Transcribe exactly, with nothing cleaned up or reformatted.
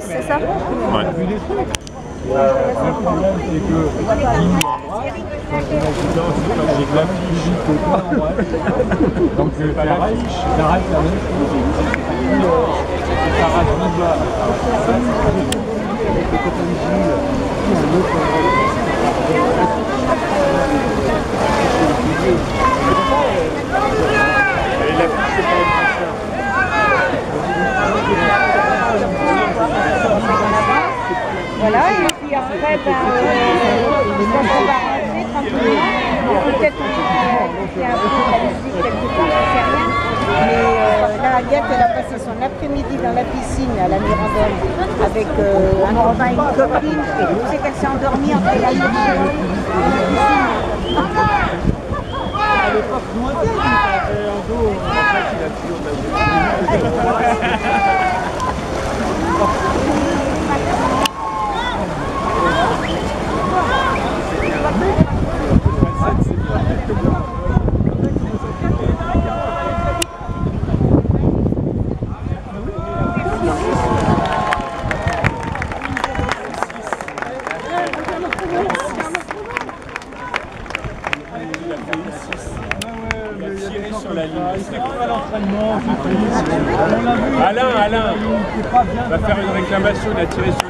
c'est ça? Ouais. Le problème, c'est que j'ai de la fiche. Donc t'arrêtes la même chose. T'arrêtes Viva. Et la fiche, c'est pas une Voilà, et puis après, ben, euh, quand on va rentrer tranquillement, peut-être on va écouter un peu de la musique quelque part, je sais rien. Mais euh, là, Agathe, elle a passé son après-midi dans la piscine à la Mirandole avec euh, un copain et une copine. Et tu sais qu'elle s'est endormie entre la piscine. à l'époque moins bien, il avait un dos. En fait, il a toujours sur la ligne. C'est comme à l'entraînement. Alain, Alain, va faire une réclamation, il a tiré sur